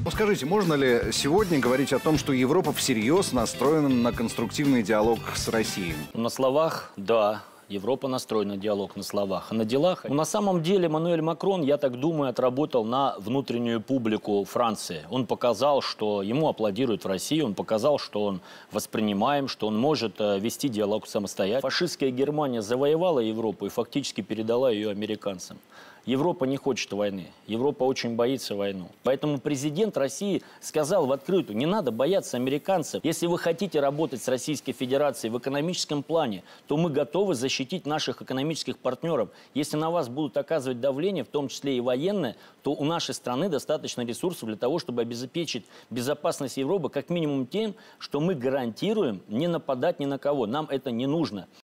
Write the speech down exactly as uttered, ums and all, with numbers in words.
Ну, скажите, можно ли сегодня говорить о том, что Европа всерьез настроена на конструктивный диалог с Россией? На словах, да. Европа настроена на диалог на словах. А на делах? Ну, на самом деле Эммануэль Макрон, я так думаю, отработал на внутреннюю публику Франции. Он показал, что ему аплодируют в России, он показал, что он воспринимаем, что он может э, вести диалог самостоятельно. Фашистская Германия завоевала Европу и фактически передала ее американцам. Европа не хочет войны. Европа очень боится войну. Поэтому президент России сказал в открытую: не надо бояться американцев. Если вы хотите работать с Российской Федерацией в экономическом плане, то мы готовы защитить наших экономических партнеров. Если на вас будут оказывать давление, в том числе и военное, то у нашей страны достаточно ресурсов для того, чтобы обеспечить безопасность Европы как минимум тем, что мы гарантируем не нападать ни на кого. Нам это не нужно.